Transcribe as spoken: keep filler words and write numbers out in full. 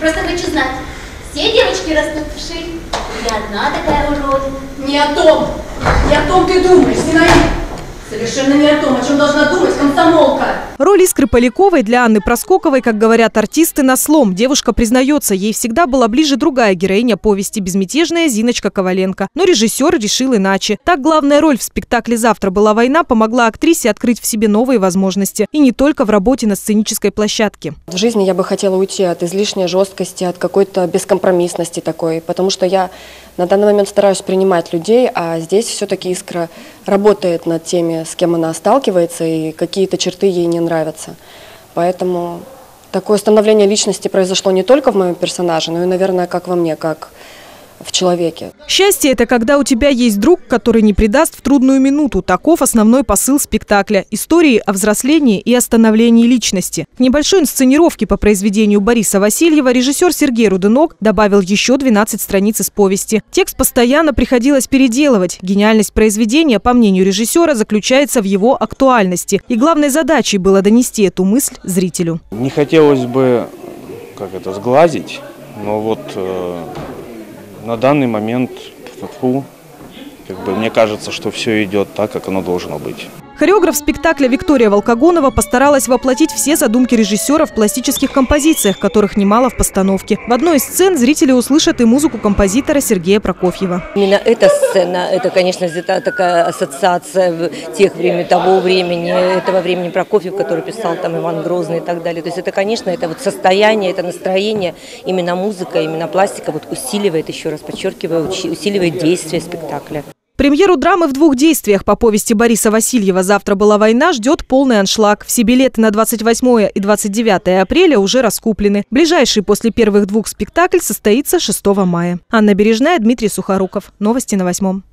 Просто хочу знать, все девочки растут вширь? Или одна такая уродина? Не о том, не о том ты думаешь, Зинаида. Совершенно не о том, о чем должна думать комсомолка. Роль Искры Поляковой для Анны Проскоковой, как говорят артисты, на слом. Девушка признается, ей всегда была ближе другая героиня повести – безмятежная Зиночка Коваленко. Но режиссер решил иначе. Так главная роль в спектакле «Завтра была война» помогла актрисе открыть в себе новые возможности. И не только в работе на сценической площадке. В жизни я бы хотела уйти от излишней жесткости, от какой-то бескомпромиссности такой. Потому что я на данный момент стараюсь принимать людей, а здесь все-таки Искра работает над теми, с кем она сталкивается, и какие-то черты ей не нравятся. Поэтому такое становление личности произошло не только в моем персонаже, но и, наверное, как во мне, как в человеке. Счастье – это когда у тебя есть друг, который не предаст в трудную минуту. Таков основной посыл спектакля. Истории о взрослении и о становлении личности. К небольшой инсценировке по произведению Бориса Васильева режиссер Сергей Руденок добавил еще двенадцать страниц из повести. Текст постоянно приходилось переделывать. Гениальность произведения, по мнению режиссера, заключается в его актуальности. И главной задачей было донести эту мысль зрителю. Не хотелось бы, как это, сглазить, но вот... Э На данный момент, фу, как бы, мне кажется, что все идет так, как оно должно быть. Хореограф спектакля Виктория Волкогонова постаралась воплотить все задумки режиссера в пластических композициях, которых немало в постановке. В одной из сцен зрители услышат и музыку композитора Сергея Прокофьева. Именно эта сцена, это, конечно, это такая ассоциация тех времен, того времени, этого времени Прокофьев, который писал там Иван Грозный и так далее. То есть это, конечно, это вот состояние, это настроение, именно музыка, именно пластика вот усиливает, еще раз подчеркиваю, усиливает действие спектакля. Премьеру драмы в двух действиях по повести Бориса Васильева «Завтра была война» ждет полный аншлаг. Все билеты на двадцать восьмое и двадцать девятое апреля уже раскуплены. Ближайший после первых двух спектакль состоится шестого мая. Анна Бережная, Дмитрий Сухоруков. Новости на восьмом.